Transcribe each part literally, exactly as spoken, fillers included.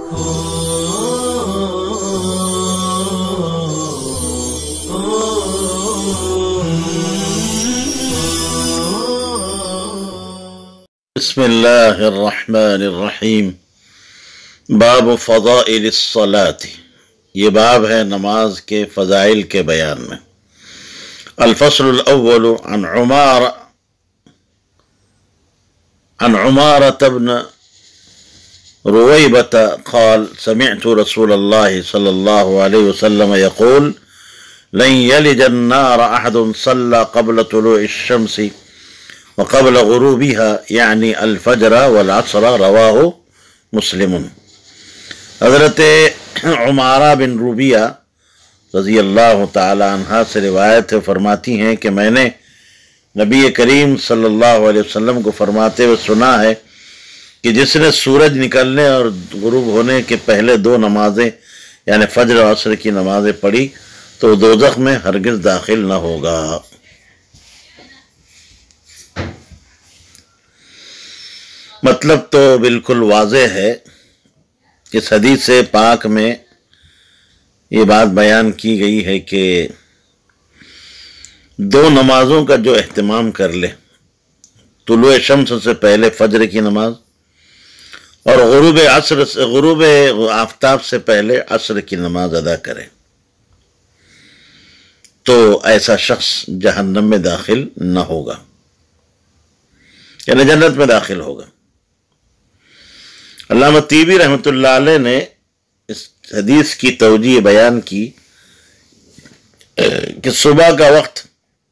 بسم اللہ الرحمن الرحیم۔ باب فضائل الصلاۃ، یہ باب ہے نماز کے فضائل کے بیان میں۔ الفصل الاول عن عمار عن عمارة بن رويبة قال سمعت رسول الله صلى الله عليه وسلم يقول لن يلج النار أحد صلى قبل طلوع الشمس وقبل غروبها يعني الفجر والعصر، رواہ مسلم۔ حضرت عمارہ بن روبیہ رضی اللہ تعالی عنہ سے روایت فرماتی ہیں کہ میں نے نبی کریم صلی اللہ علیہ وسلم کو فرماتے ہوئے سنا ہے کہ جس نے سورج نکلنے اور غروب ہونے کے پہلے دو نمازیں یعنی فجر و عصر کی نمازیں پڑھی تو دوزخ میں ہرگز داخل نہ ہوگا۔ مطلب تو بالکل واضح ہے۔ اس حدیث پاک میں یہ بات بیان کی گئی ہے کہ دو نمازوں کا جو اہتمام کر لے، طلوع شمس سے پہلے فجر کی نماز اور غروب عصر سے غروب آفتاب سے پہلے عصر کی نماز ادا کرے تو ایسا شخص جہنم میں داخل نہ ہوگا، یعنی جنت میں داخل ہوگا۔ علامہ طیبی رحمۃ اللہ علیہ نے اس حدیث کی توجیہ بیان کی کہ صبح کا وقت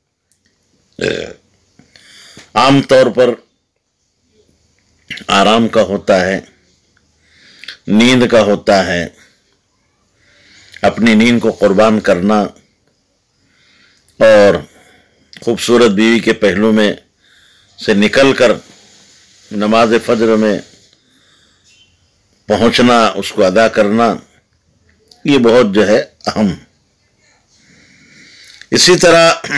عام طور پر آرام کا ہوتا ہے، نیند کا ہوتا ہے، اپنی نیند کو قربان کرنا اور خوبصورت بیوی کے پہلو میں سے نکل کر نماز فجر میں پہنچنا، اس کو ادا کرنا، یہ بہت جو ہے اہم۔ اسی طرح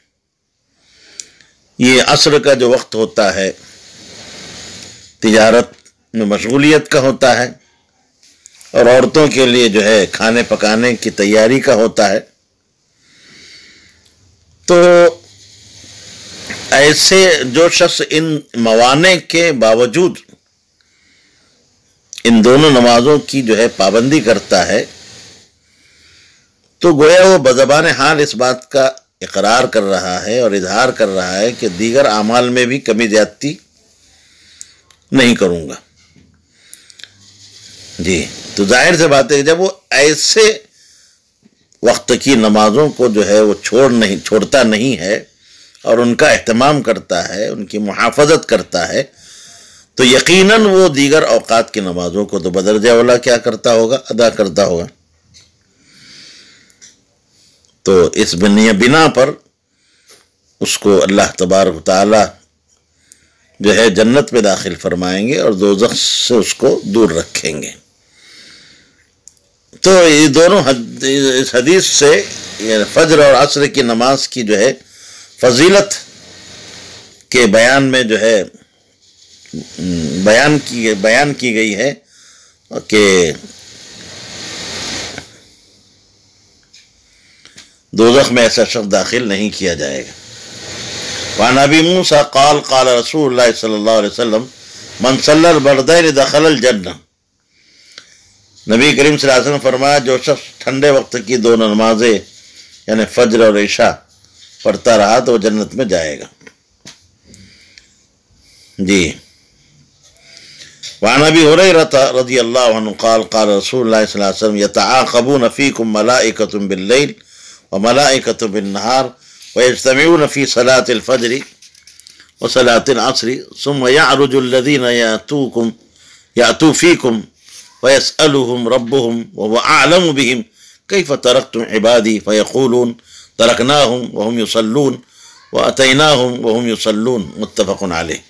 یہ عصر کا جو وقت ہوتا ہے تجارت میں مشغولیت کا ہوتا ہے اور عورتوں کے لیے جو ہے کھانے پکانے کی تیاری کا ہوتا ہے، تو ایسے جو شخص ان موانع کے باوجود ان دونوں نمازوں کی جو ہے پابندی کرتا ہے تو گویا وہ بزبان حال اس بات کا اقرار کر رہا ہے اور اظہار کر رہا ہے کہ دیگر اعمال میں بھی کمی زیادتی نہیں کروں گا۔ جی تو ظاہر سے بات ہے کہ جب وہ ایسے وقت کی نمازوں کو جو ہے وہ چھوڑ نہیں چھوڑتا نہیں ہے اور ان کا اہتمام کرتا ہے، ان کی محافظت کرتا ہے، تو یقیناً وہ دیگر اوقات کی نمازوں کو تو بدرجہ اولا کیا کرتا ہوگا، ادا کرتا ہوگا۔ تو اس بنا پر اس کو اللہ تبارک و تعالی جو ہے جنت میں داخل فرمائیں گے اور دوزخ سے اس کو دور رکھیں گے۔ تو یہ دونوں اس حدیث سے یعنی فجر اور عصر کی نماز کی جو ہے فضیلت کے بیان میں جو ہے بیان کی بیان کی گئی ہے کہ دوزخ میں ایسا شخص داخل نہیں کیا جائے گا۔ وعن ابی موسیٰ قال قال رسول اللہ صلی اللہ علیہ وسلم من صلی البردین دخل الجنہ، نبی کریم صلی اللہ علیہ وسلم فرمایا جو شخص ٹھنڈے وقت کی دونوں نمازیں یعنی فجر اور عشاء پڑھتا رہا تو وہ جنت میں جائے گا۔ جی وعن ابی ہریرہ رضی اللہ عنہ قال قال رسول اللہ صلی اللہ علیہ وسلم یتعاقبون فیکم ملائکۃ باللیل وملائکۃ بالنہار ویجتمعون فی صلاة الفجر وصلاة العصر ثم یعرج الذین یاتوکم یاتو فیکم ویسألهم ربهم وهو اعلم بهم کیف ترکتم عبادی فیقولون ترکناہم وهم یصلون واتیناہم وهم یصلون، متفق علیہ۔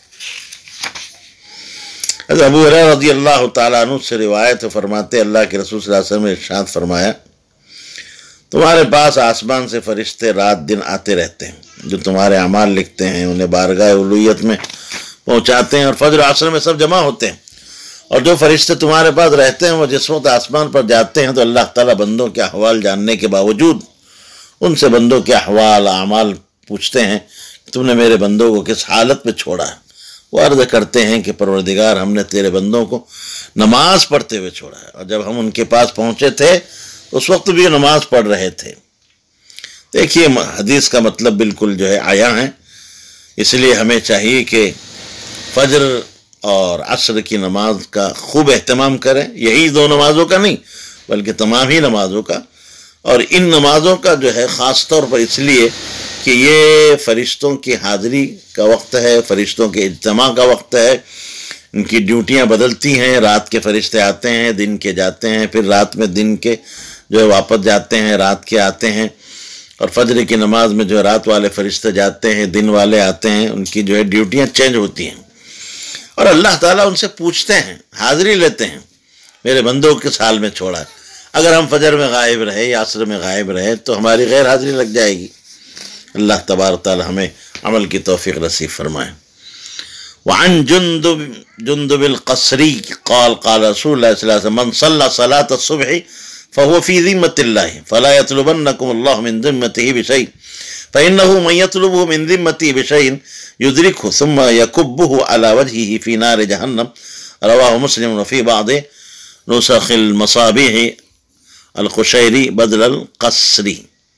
ابو ہریرہ رضی اللہ تعالیٰ عنہ سے روایت فرماتے اللہ کے رسول صلی اللہ علیہ وسلم نے ارشاد فرمایا تمہارے پاس آسمان سے فرشتے رات دن آتے رہتے ہیں جو تمہارے اعمال لکھتے ہیں، انہیں بارگاہ الوہیت میں پہنچاتے ہیں اور فجر عصر میں سب جمع ہوتے ہیں اور جو فرشتے تمہارے پاس رہتے ہیں وہ جس وقت آسمان پر جاتے ہیں تو اللہ تعالیٰ بندوں کے احوال جاننے کے باوجود ان سے بندوں کے احوال اعمال پوچھتے ہیں کہ تم نے میرے بندوں کو کس حالت میں چھوڑا ہے۔ وہ عرض کرتے ہیں کہ پروردگار ہم نے تیرے بندوں کو نماز پڑھتے ہوئے چھوڑا ہے، اور جب ہم ان کے پاس پہنچے تھے اس وقت بھی نماز پڑھ رہے تھے۔ دیکھیے حدیث کا مطلب بالکل جو ہے عیاں ہے، اس لیے ہمیں چاہیے کہ فجر اور عصر کی نماز کا خوب اہتمام کریں، یہی دو نمازوں کا نہیں بلکہ تمام ہی نمازوں کا، اور ان نمازوں کا جو ہے خاص طور پر اس لیے کہ یہ فرشتوں کی حاضری کا وقت ہے، فرشتوں کے اجتماع کا وقت ہے، ان کی ڈیوٹیاں بدلتی ہیں، رات کے فرشتے آتے ہیں، دن کے جاتے ہیں، پھر رات میں دن کے جو ہے واپس جاتے ہیں، رات کے آتے ہیں، اور فجر کی نماز میں جو رات والے فرشتے جاتے ہیں، دن والے آتے ہیں، ان کی جو ہے ڈیوٹیاں چینج ہوتی ہیں، اور اللہ تعالیٰ ان سے پوچھتے ہیں، حاضری لیتے ہیں، میرے بندوں کو کس حال میں چھوڑا ہے۔ اگر ہم فجر میں غائب رہے یا عصر میں غائب رہے تو ہماری غیر حاضری لگ جائے گی۔ اللہ تبارک تعالیٰ ہمیں عمل کی توفیق نصیب فرمائے۔ وعن جندب جندب القصری قال قال رسول اللہ صلی اللہ علیہ وسلم من صلى صلاة الصبح فهو في ذمة الله فلا يطلبنكم الله من ذمته بشيء فإنه من يطلبه من ذمته بشيء يدركه ثم يكبه على وجهه في نار جهنم رواه مسلم وفي بعض نسخ المصابيح القشيري بدل القصری۔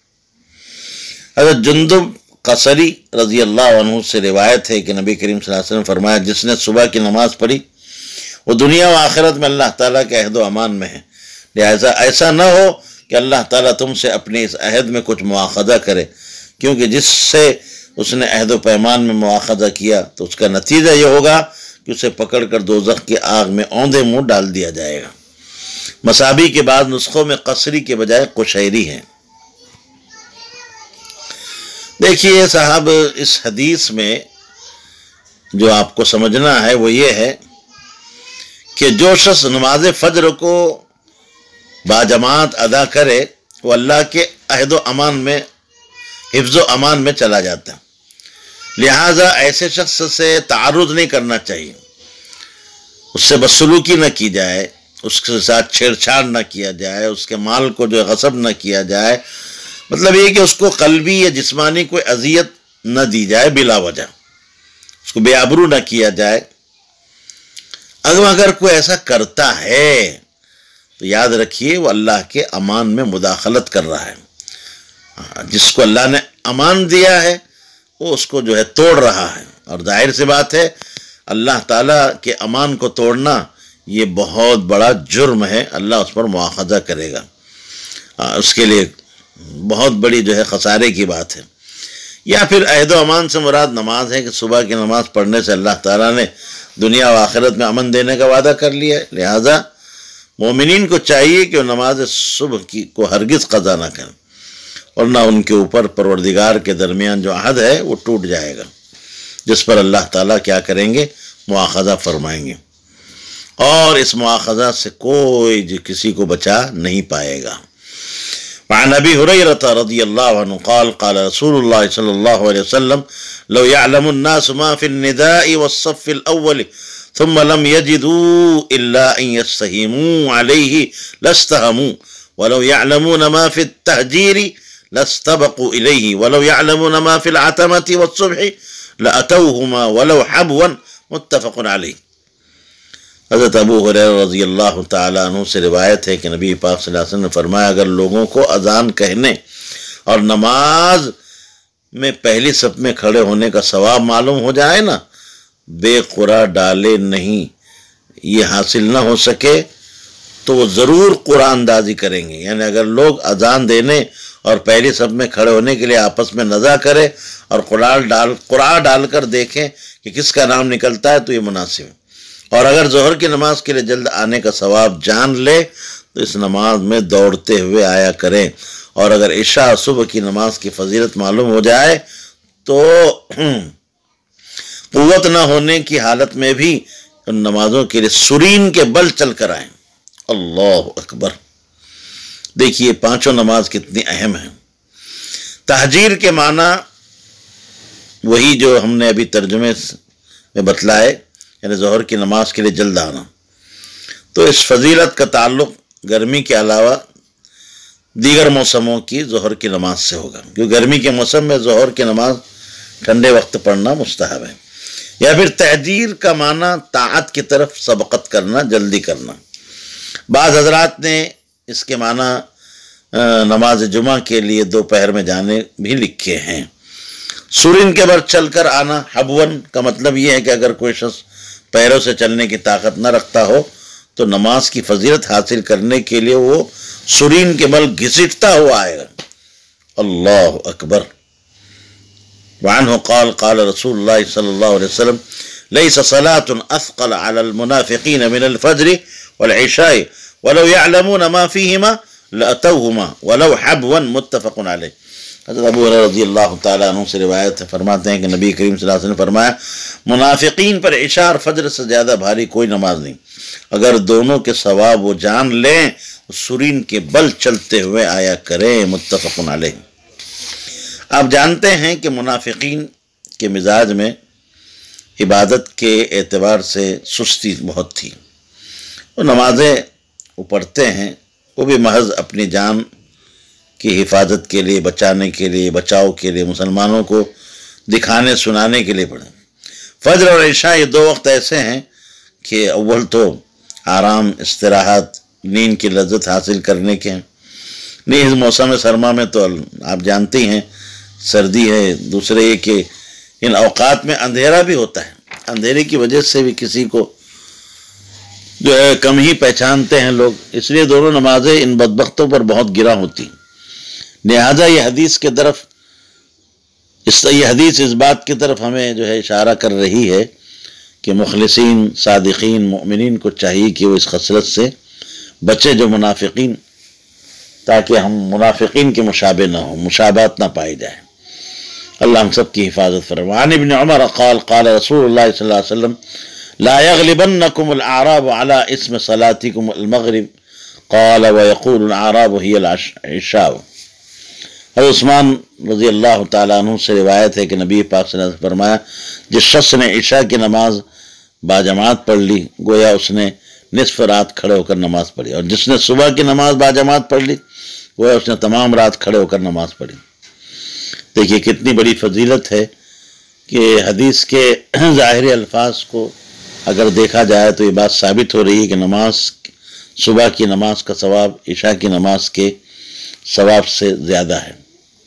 حضرت جندب قصری رضی اللہ عنہ سے روایت ہے کہ نبی کریم صلی اللہ علیہ وسلم فرمایا جس نے صبح کی نماز پڑھی وہ دنیا و آخرت میں اللہ تعالیٰ کے عہد و امان میں ہے، لہٰذا ایسا نہ ہو کہ اللہ تعالیٰ تم سے اپنے اس عہد میں کچھ مواخذہ کرے، کیونکہ جس سے اس نے عہد و پیمان میں مواخذہ کیا تو اس کا نتیجہ یہ ہوگا کہ اسے پکڑ کر دوزخ کی آگ میں اوندے منہ ڈال دیا جائے گا۔ مصابی کے بعد نسخوں میں قصری کے بجائے قشیری ہے۔ دیکھیے صاحب، اس حدیث میں جو آپ کو سمجھنا ہے وہ یہ ہے کہ جو شخص نماز فجر کو باجماعت ادا کرے وہ اللہ کے عہد و امان میں حفظ و امان میں چلا جاتا ہے، لہٰذا ایسے شخص سے تعرض نہیں کرنا چاہیے، اس سے بدسلوکی نہ کی جائے، اس کے ساتھ چھیڑ چھاڑ نہ کیا جائے، اس کے مال کو جو غصب نہ کیا جائے، مطلب یہ کہ اس کو قلبی یا جسمانی کوئی اذیت نہ دی جائے بلا وجہ، اس کو بے آبرو نہ کیا جائے۔ اگر اگر کوئی ایسا کرتا ہے تو یاد رکھیے وہ اللہ کے امان میں مداخلت کر رہا ہے، جس کو اللہ نے امان دیا ہے وہ اس کو جو ہے توڑ رہا ہے، اور ظاہر سی بات ہے اللہ تعالیٰ کے امان کو توڑنا یہ بہت بڑا جرم ہے، اللہ اس پر مواخذہ کرے گا، اس کے لیے بہت بڑی جو ہے خسارے کی بات ہے۔ یا پھر عہد و امان سے مراد نماز ہے کہ صبح کی نماز پڑھنے سے اللہ تعالیٰ نے دنیا و آخرت میں امن دینے کا وعدہ کر لیا ہے، لہٰذا مومنین کو چاہیے کہ وہ نماز صبح کی کو ہرگز قضا نہ کریں، اور نہ ان کے اوپر پروردگار کے درمیان جو عہد ہے وہ ٹوٹ جائے گا، جس پر اللہ تعالیٰ کیا کریں گے؟ مواخذہ فرمائیں گے، اور اس مواخذہ سے کوئی کسی کو بچا نہیں پائے گا۔ وعن ابی ہریرہ رضی اللہ عنہ قال قال رسول اللہ صلی اللہ علیہ وسلم لو يعلم الناس ما في النداء والصف الاول ثم لم يجدوا الا ان يستهموا عليه لاستهموا ولو يعلمون ما في التهجير لاستبقوا اليه ولو يعلمون ما في العتمة والصبح لاتوهما ولو حبوا متفق علیہ۔ حضرت ابو ہریرہ رضی اللہ تعالیٰ عنہ سے روایت ہے کہ نبی پاک صلی اللہ علیہ وسلم نے فرمایا اگر لوگوں کو اذان کہنے اور نماز میں پہلی صف میں کھڑے ہونے کا ثواب معلوم ہو جائے نا، بے قرآ ڈالے نہیں یہ حاصل نہ ہو سکے تو وہ ضرور قرآن اندازی کریں گے، یعنی اگر لوگ اذان دینے اور پہلی صف میں کھڑے ہونے کے لیے آپس میں نزا کرے اور قرآن ڈال قرآن ڈال کر دیکھیں کہ کس کا نام نکلتا ہے تو یہ مناسب ہے، اور اگر ظہر کی نماز کے لیے جلد آنے کا ثواب جان لے تو اس نماز میں دوڑتے ہوئے آیا کریں، اور اگر عشاء صبح کی نماز کی فضیلت معلوم ہو جائے تو قوت نہ ہونے کی حالت میں بھی ان نمازوں کے لیے سرین کے بل چل کر آئیں۔ اللہ اکبر! دیکھیے پانچوں نماز کتنی اہم ہیں۔ تہجیر کے معنی وہی جو ہم نے ابھی ترجمے میں بتلائے، یعنی ظہر کی نماز کے لیے جلد آنا، تو اس فضیلت کا تعلق گرمی کے علاوہ دیگر موسموں کی ظہر کی نماز سے ہوگا، کیونکہ گرمی کے موسم میں ظہر کی نماز ٹھنڈے وقت پڑھنا مستحب ہے۔ یا پھر تحجیر کا معنی طاعت کی طرف سبقت کرنا، جلدی کرنا۔ بعض حضرات نے اس کے معنی نماز جمعہ کے لیے دوپہر میں جانے بھی لکھے ہیں۔ سورین کے بر چل کر آنا، حبون کا مطلب یہ ہے کہ اگر کوئی شخص پیروں سے چلنے کی طاقت نہ رکھتا ہو تو نماز کی فضیلت حاصل کرنے کے لیے وہ سورین کے بل گھسٹتا ہوا آئے گا۔ اللہ اکبر۔ وعنہ قال قال رسول اللہ صلی اللہ علیہ وسلم ليس صلاة اثقل على المنافقين من الفجر والعشاء ولو يعلمون ما فيهما لأتوهما ولو حبوا متفق علیہ۔ حضرت ابو ہریرہ رضی اللہ تعالیٰ عنہ سے روایت فرماتے ہیں کہ نبی کریم صلی اللہ علیہ وسلم نے فرمایا منافقین پر عشاء اور فجر سے زیادہ بھاری کوئی نماز نہیں، اگر دونوں کے ثواب وہ جان لیں سورین کے بل چلتے ہوئے آیا کریں، متفق علیہ۔ آپ جانتے ہیں کہ منافقین کے مزاج میں عبادت کے اعتبار سے سستی بہت تھی۔ وہ نمازیں وہ پڑھتے ہیں وہ بھی محض اپنی جان کی حفاظت کے لیے، بچانے کے لیے، بچاؤ کے لیے، مسلمانوں کو دکھانے سنانے کے لیے پڑھیں۔ فجر اور عشاء یہ دو وقت ایسے ہیں کہ اول تو آرام، استراحت، نیند کی لذت حاصل کرنے کے ہیں۔ نیز موسم سرما میں تو آپ جانتی ہیں سردی ہے، دوسرے یہ کہ ان اوقات میں اندھیرا بھی ہوتا ہے، اندھیرے کی وجہ سے بھی کسی کو جو ہے کم ہی پہچانتے ہیں لوگ، اس لیے دونوں نمازیں ان بدبختوں پر بہت گراں ہوتی۔ لہذا یہ حدیث کے طرف اس یہ حدیث اس بات کی طرف ہمیں جو ہے اشارہ کر رہی ہے کہ مخلصین، صادقین، مؤمنین کو چاہیے کہ وہ اس خصلت سے بچے جو منافقین، تاکہ ہم منافقین کے مشابہ نہ ہوں، مشابہت نہ پائی جائے۔ اللہ ہم سب کی حفاظت فرمائے۔ عن ابن عمر قال قال رسول اللہ صلی اللہ علیہ وسلم لا يغلبنكم الاعراب على اسم صلاتكم المغرب قال ويقول الاعراب هي العشاء۔ حضرت عثمان رضی اللہ تعالیٰ عنہ سے روایت ہے کہ نبی پاک صلی اللہ علیہ وسلم نے فرمایا جس شخص نے عشاء کی نماز باجماعت پڑھ لی گویا اس نے نصف رات کھڑے ہو کر نماز پڑھی، اور جس نے صبح کی نماز باجماعت پڑھ لی گویا اس نے تمام رات کھڑے ہو کر نماز پڑھی۔ دیکھیے کتنی بڑی فضیلت ہے کہ حدیث کے ظاہری الفاظ کو اگر دیکھا جائے تو یہ بات ثابت ہو رہی ہے کہ نماز، صبح کی نماز کا ثواب عشاء کی نماز کے ثواب سے زیادہ ہے۔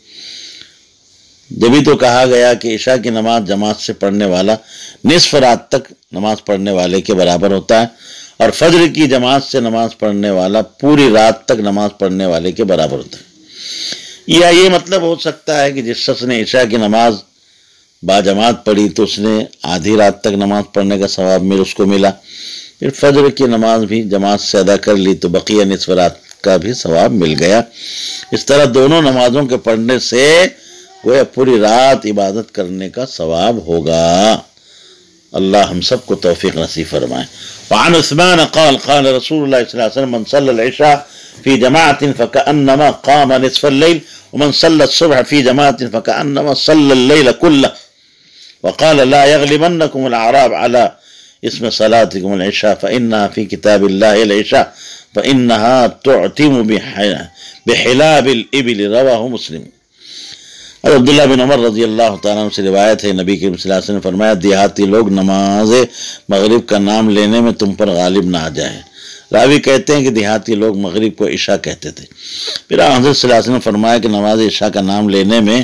جبھی تو کہا گیا کہ عشاء کی نماز جماعت سے پڑھنے والا نصف رات تک نماز پڑھنے والے کے برابر ہوتا ہے، اور فجر کی جماعت سے نماز پڑھنے والا پوری رات تک نماز پڑھنے والے کے برابر ہوتا ہے۔ یا یہ مطلب ہو سکتا ہے کہ جس شخص نے عشاء کی نماز باجماعت پڑھی تو اس نے آدھی رات تک نماز پڑھنے کا ثواب مل اس کو ملا، پھر فجر کی نماز بھی جماعت سے ادا کر لی تو بقیہ نصف رات کا بھی ثواب مل گیا۔ اس طرح دونوں نمازوں کے پڑھنے سے گویا پوری رات عبادت کرنے کا ثواب ہوگا۔ اللہ ہم سب کو توفیق نصیب فرمائے۔ وعن عثمان قال قال رسول اللہ صلی اللہ علیہ وسلم من صلى العشاء في جماعة فكأنما قام نصف الليل ومن صلى الصبح في جماعة فكأنما صلى الليل كله وقال لا يغلبنكم الأعراب على اسم صلاتكم العشاء فإنها في كتاب الله العشاء فإنها تعتم بحلاب الإبل رواه مسلم۔ اور عبداللہ بن عمر رضی اللہ تعالیٰ عنہ سے روایت ہے نبی کریم صلی اللہ علیہ وسلم نے فرمایا دیہاتی لوگ نماز مغرب کا نام لینے میں تم پر غالب نہ آ جائیں۔ راوی کہتے ہیں کہ دیہاتی لوگ مغرب کو عشاء کہتے تھے، پھر حضرت صلی اللہ علیہ وسلم نے فرمایا کہ نماز عشاء کا نام لینے میں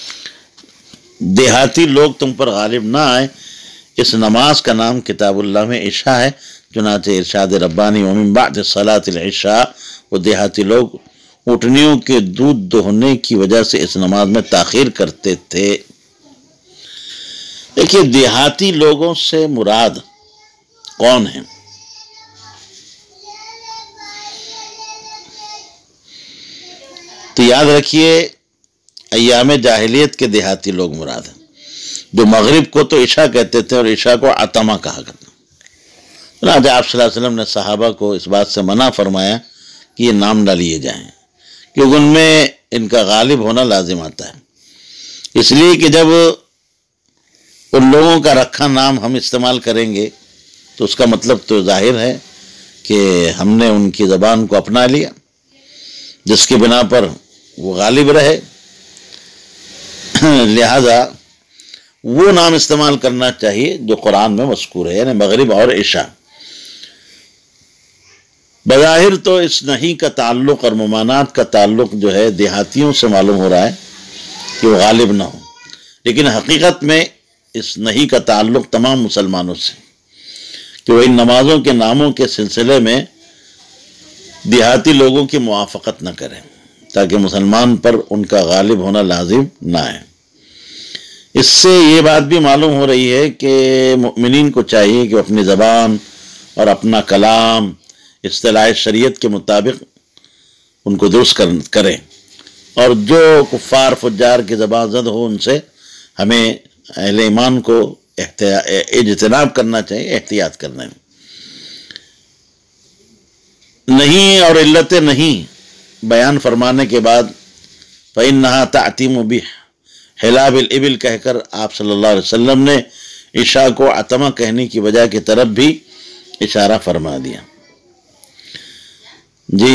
دیہاتی لوگ تم پر غالب نہ آئے، اس نماز کا نام کتاب اللہ میں عشاء ہے، چنانچہ ارشاد ربانی ومن بعد صلاۃ العشاء، وہ دیہاتی لوگ اونٹنیوں کے دودھ دوہنے کی وجہ سے اس نماز میں تاخیر کرتے تھے۔ دیکھیے دیہاتی لوگوں سے مراد کون ہیں؟ تو یاد رکھیے ایام جاہلیت کے دیہاتی لوگ مراد ہیں، جو مغرب کو تو عشاء کہتے تھے اور عشاء کو عتمہ کہا کرتے ہیں۔ چنانچہ آپ صلی اللہ علیہ وسلم نے صحابہ کو اس بات سے منع فرمایا کہ یہ نام نہ لیے جائیں، کیونکہ ان میں ان کا غالب ہونا لازم آتا ہے، اس لیے کہ جب ان لوگوں کا رکھا نام ہم استعمال کریں گے تو اس کا مطلب تو ظاہر ہے کہ کہ ہم نے ان کی زبان کو اپنا لیا جس کی بنا پر وہ غالب رہے، لہذا وہ نام استعمال کرنا چاہیے جو قرآن میں مذکور ہے، یعنی مغرب اور عشاء۔ بظاہر تو اس نہیں کا تعلق اور ممانعت کا تعلق جو ہے دیہاتیوں سے معلوم ہو رہا ہے کہ وہ غالب نہ ہو، لیکن حقیقت میں اس نہیں کا تعلق تمام مسلمانوں سے، کہ وہ ان نمازوں کے ناموں کے سلسلے میں دیہاتی لوگوں کی موافقت نہ کریں تاکہ مسلمان پر ان کا غالب ہونا لازم نہ ہے۔ اس سے یہ بات بھی معلوم ہو رہی ہے کہ مؤمنین کو چاہیے کہ وہ اپنی زبان اور اپنا کلام اصطلاح شریعت کے مطابق ان کو درست کریں، اور جو کفار فجار کی زبان زد ہو ان سے ہمیں اہل ایمان کو اجتناب کرنا چاہیے، احتیاط کرنا ہے۔ نہیں اور علت نہیں بیان فرمانے کے بعد فَإِنَّهَا تَعْتِمُ بِحِلَابِ الْإِبِلِ کہہ کر آپ صلی اللہ علیہ وسلم نے عشاء کو عتمہ کہنے کی وجہ کی طرف بھی اشارہ فرما دیا۔ جی،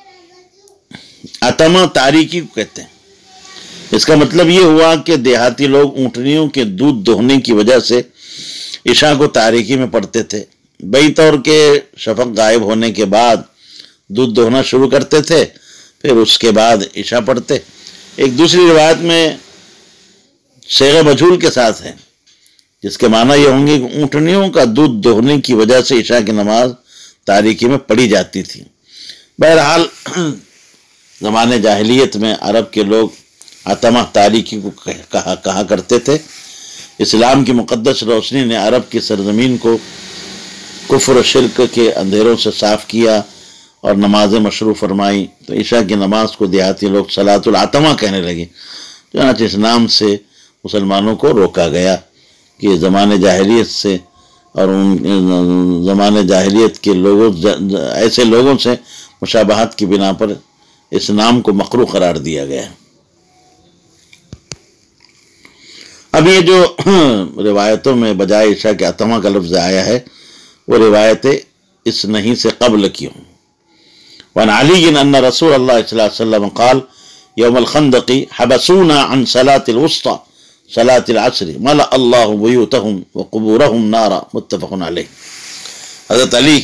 عتمہ تاریکی کو کہتے ہیں۔ اس کا مطلب یہ ہوا کہ دیہاتی لوگ اونٹنیوں کے دودھ دوہنے کی وجہ سے عشاء کو تاریکی میں پڑھتے تھے، بئی طور کے شفق غائب ہونے کے بعد دودھ دوہنا شروع کرتے تھے، پھر اس کے بعد عشاء پڑھتے۔ ایک دوسری روایت میں صیغہ مجہول کے ساتھ ہے، جس کے معنی یہ ہوں گے کہ اونٹنیوں کا دودھ دوہنے کی وجہ سے عشاء کی نماز تاریکی میں پڑھی جاتی تھی۔ بہرحال زمانے جاہلیت میں عرب کے لوگ عتمہ تاریکی کو کہا کہا کرتے تھے۔ اسلام کی مقدس روشنی نے عرب کی سرزمین کو کفر و شرک کے اندھیروں سے صاف کیا اور نمازیں مشروع فرمائی، تو عشاء کی نماز کو دیہاتی لوگ صلاۃ العتمہ کہنے لگے، چنانچہ اس نام سے مسلمانوں کو روکا گیا کہ زمانے جاہلیت سے اور ان زمانے جاہلیت کے لوگوں ایسے لوگوں سے مشابہت کی بنا پر اس نام کو مکروہ قرار دیا گیا۔ اب یہ جو روایتوں میں بجائے عشاء کے عتمہ کا لفظ آیا ہے وہ روایتیں اس نہیں سے قبل کی ہوں۔ وعن علی ان رسول اللہ صلی اللہ علیہ وسلم قال یوم الخندق حبسونا عن صلاة الوسطى صلاة العصر ملأ اللہ بیوتہم وقبورہم نارا، متفق علیہ۔ حضرت علی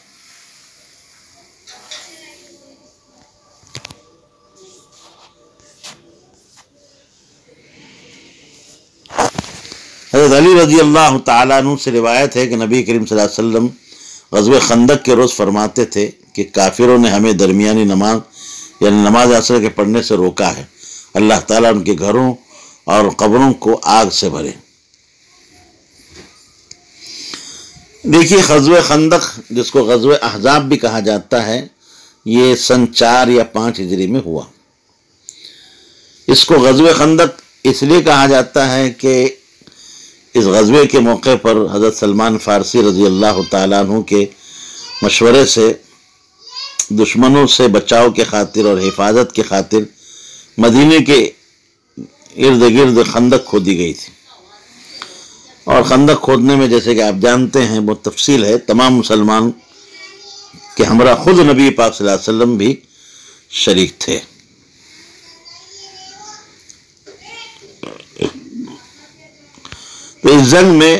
حضرت علی رضی اللہ تعالیٰ عنہ سے روایت ہے کہ نبی کریم صلی اللہ علیہ وسلم غزوہ خندق کے روز فرماتے تھے کہ کافروں نے ہمیں درمیانی نماز یعنی نماز عصر کے پڑھنے سے روکا ہے، اللہ تعالیٰ ان کے گھروں اور قبروں کو آگ سے بھرے۔ دیکھیے، غزوہ خندق جس کو غزوہ احزاب بھی کہا جاتا ہے، یہ سن چار یا پانچ ہجری میں ہوا۔ اس کو غزوہ خندق اس لیے کہا جاتا ہے کہ اس غزوے کے موقع پر حضرت سلمان فارسی رضی اللہ تعالیٰ عنہ کے مشورے سے دشمنوں سے بچاؤ کے خاطر اور حفاظت کے خاطر مدینے کے ارد گرد خندق کھودی گئی تھی، اور خندق کھودنے میں جیسے کہ آپ جانتے ہیں وہ تفصیل ہے، تمام مسلمان کے ہمراہ خود نبی پاک صلی اللہ علیہ وسلم بھی شریک تھے۔ تو اس جنگ میں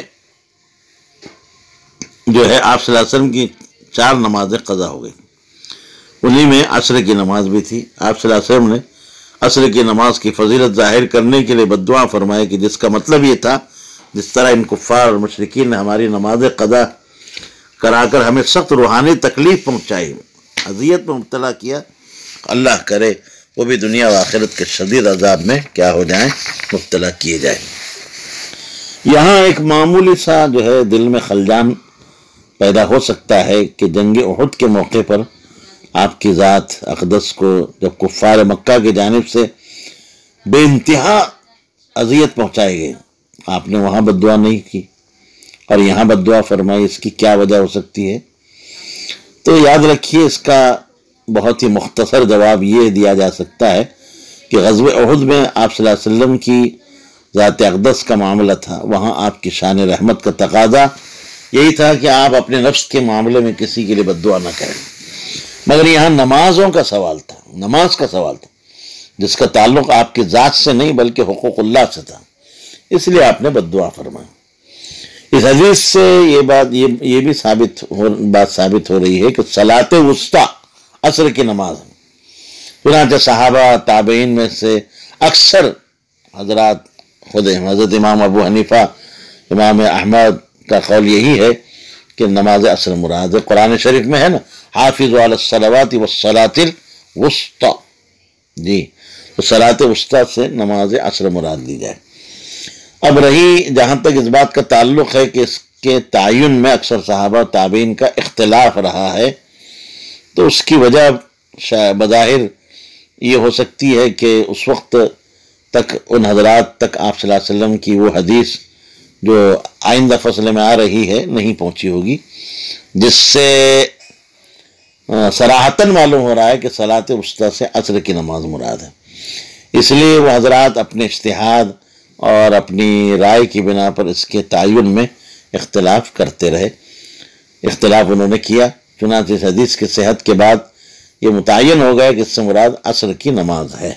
جو ہے آپ صلی اللہ علیہ وسلم کی چار نمازیں قضا ہو گئی، انہی میں عصر کی نماز بھی تھی۔ آپ صلی اللہ علیہ وسلم نے عصر کی نماز کی فضیلت ظاہر کرنے کے لیے بددعا فرمائے کہ جس کا مطلب یہ تھا جس طرح ان کفار اور مشرکین نے ہماری نمازیں قضا کرا کر ہمیں سخت روحانی تکلیف پہنچائی، اذیت میں مبتلا کیا، اللہ کرے وہ بھی دنیا و آخرت کے شدید عذاب میں کیا ہو جائیں، مبتلا کیے جائیں۔ یہاں ایک معمولی سا جو ہے دل میں خلجان پیدا ہو سکتا ہے کہ جنگ احد کے موقع پر آپ کی ذات اقدس کو جب کفار مکہ کی جانب سے بے انتہا اذیت پہنچائے گئے، آپ نے وہاں بددعا نہیں کی اور یہاں بددعا فرمائی، اس کی کیا وجہ ہو سکتی ہے؟ تو یاد رکھیے، اس کا بہت ہی مختصر جواب یہ دیا جا سکتا ہے کہ غزوہ احد میں آپ صلی اللہ علیہ وسلم کی ذات اقدس کا معاملہ تھا، وہاں آپ کی شان رحمت کا تقاضا یہی تھا کہ آپ اپنے نفس کے معاملے میں کسی کے لیے بد دعا نہ کریں، مگر یہاں نمازوں کا سوال تھا، نماز کا سوال تھا جس کا تعلق آپ کی ذات سے نہیں بلکہ حقوق اللہ سے تھا، اس لیے آپ نے بد دعا فرمایا۔ اس حدیث سے یہ بات یہ یہ بھی ثابت ہو بات ثابت ہو رہی ہے کہ صلاۃ وسطیٰ عصر کی نماز ہے۔ چنانچہ صحابہ تابعین میں سے اکثر حضرات، خود حضرت امام ابو حنیفہ، امام احمد کا قول یہی ہے کہ نماز عصر مراد ہے۔ قرآن شریف میں ہے نا، حافظوا علی الصلوات والصلاۃ الوسطیٰ، جی تو صلاۃ وسطیٰ سے نماز عصر مراد لی جائے۔ اب رہی جہاں تک اس بات کا تعلق ہے کہ اس کے تعین میں اکثر صحابہ و تابعین کا اختلاف رہا ہے، تو اس کی وجہ بظاہر یہ ہو سکتی ہے کہ اس وقت تک ان حضرات تک آپ صلی اللہ علیہ وسلم کی وہ حدیث جو آئندہ فصل میں آ رہی ہے نہیں پہنچی ہوگی، جس سے صراحتاً معلوم ہو رہا ہے کہ صلاۃ وسطیٰ سے عصر کی نماز مراد ہے۔ اس لیے وہ حضرات اپنے اجتہاد اور اپنی رائے کی بنا پر اس کے تعین میں اختلاف کرتے رہے، اختلاف انہوں نے کیا، چنانچہ اس حدیث کی صحت کے بعد یہ متعین ہو گیا کہ اس سے مراد عصر کی نماز ہے۔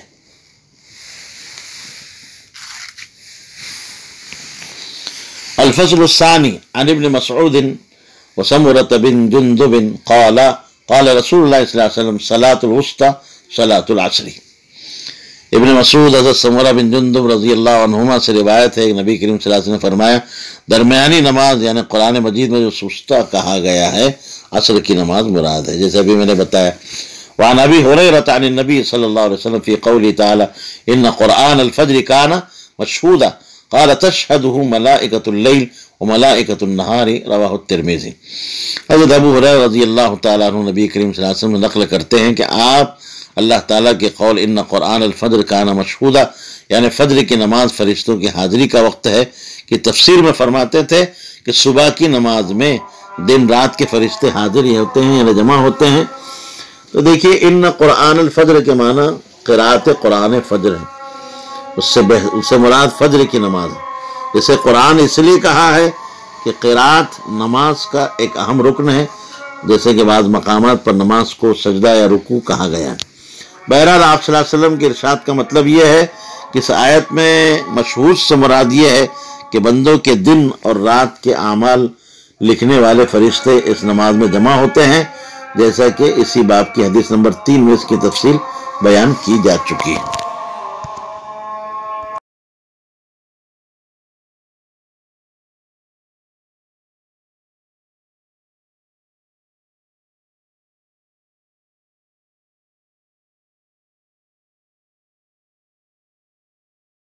الفصل الثانی عن ابن مسعود وسمرة بن جندب قال قال رسول اللہ صلی اللہ علیہ وسلم صلاۃ الوسطیٰ صلاۃ العصر۔ ابن مسعود حضرت سمرہ بن جندب رضی اللہ عنہما سے روایت ہے کہ نبی کریم صلی اللہ علیہ وسلم نے فرمایا درمیانی نماز یعنی قرآن مجید میں جو وسطیٰ کہا گیا ہے عصر کی نماز مراد ہے، جیسے ابھی میں نے بتایا۔ وعن ابی ہریرہ عن النبی صلی اللہ علیہ وسلم فی قوله تعالی ان قرآن الفجر کان مشہودا قال تشہدہ ملائکۃ اللیل وملائکۃ النہار رواہ الترمذی۔ حضرت ابو ہریرہ رضی اللہ تعالیٰ عنہ نبی کریم صلی اللہ علیہ وسلم نقل کرتے ہیں کہ آپ اللہ تعالیٰ کے قول ان قرآن الفجر کان مشہودا یعنی فجر کی نماز فرشتوں کی حاضری کا وقت ہے کہ تفسیر میں فرماتے تھے کہ صبح کی نماز میں دن رات کے فرشتے حاضر ہی ہوتے ہیں یعنی جمع ہوتے ہیں۔ تو دیکھیے ان قرآن الفجر کے معنی قرأت قرآن فجر ہے، اس سے اس سے مراد فجر کی نماز ہے۔ اسے قرآن اس لیے کہا ہے کہ قرأت نماز کا ایک اہم رکن ہے، جیسے کہ بعض مقامات پر نماز کو سجدہ یا رکوع کہا گیا ہے۔ بہرحال آپ صلی اللہ علیہ وسلم کے ارشاد کا مطلب یہ ہے کہ اس آیت میں مشہود سے مراد یہ ہے کہ بندوں کے دن اور رات کے اعمال لکھنے والے فرشتے اس نماز میں جمع ہوتے ہیں، جیسا کہ اسی باب کی حدیث نمبر تین میں اس کی تفصیل بیان کی جا چکی ہے۔